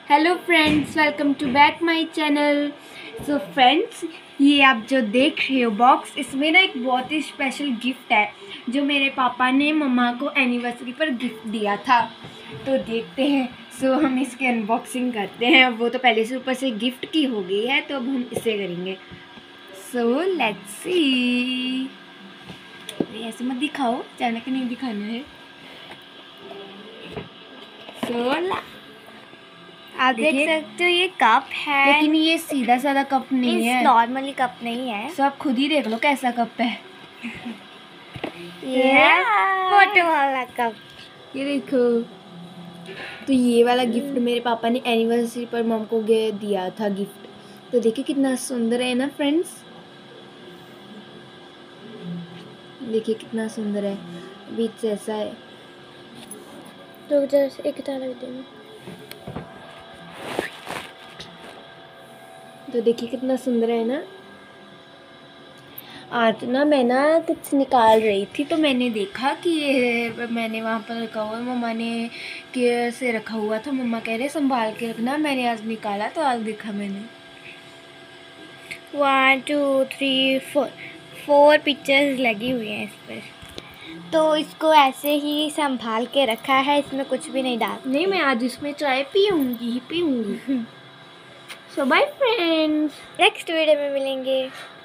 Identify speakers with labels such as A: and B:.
A: Hello friends, welcome to back my channel. So friends, ये आप जो देख रहे हो बॉक्स, इसमें ना एक बहुत ही स्पेशल गिफ्ट है जो मेरे पापा ने मम्मा को एनिवर्सरी पर गिफ्ट दिया था। तो देखते हैं। सो हम इसकी अनबॉक्सिंग करते हैं। वो तो पहले से ऊपर से गिफ्ट की हो गई है, तो अब हम इसे करेंगे। So let's see. ऐसे मत दिखाओ, अचानक नहीं दिखाना है। सो
B: आप देख सकते हो ये कप है,
A: लेकिन ये सीधा साधा कप नहीं है,
B: नॉर्मली कप नहीं है।
A: सो आप खुद ही देख लो कैसा कप है।
B: ये है फोटो वाला कप।
A: ये देखो। तो ये वाला गिफ्ट मेरे पापा ने एनिवर्सरी पर मम को दिया था गिफ्ट। तो देखिए कितना सुंदर है ना फ्रेंड्स, देखिए कितना सुंदर है। बीच से ऐसा है।
B: तो जैसे एक ताला देना।
A: तो देखिए कितना सुंदर है ना। आज ना मैं ना कुछ निकाल रही थी, तो मैंने देखा कि ये मैंने वहाँ पर रखा हुआ, मम्मा ने केयर से रखा हुआ था। मम्मा कह रहे संभाल के रखना। मैंने आज निकाला तो आज देखा मैंने
B: 1 2 3 4 पिक्चर्स लगी हुई हैं इस पर। तो इसको ऐसे ही संभाल के रखा है, इसमें कुछ भी नहीं डाल।
A: नहीं, मैं आज इसमें चाय पीऊँगी। So bye friends,
B: next video में मिलेंगे।